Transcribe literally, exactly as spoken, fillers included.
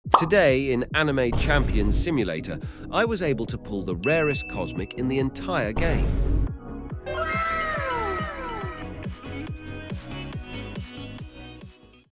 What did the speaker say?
Today, in Anime Champions Simulator, I was able to pull the rarest cosmic in the entire game.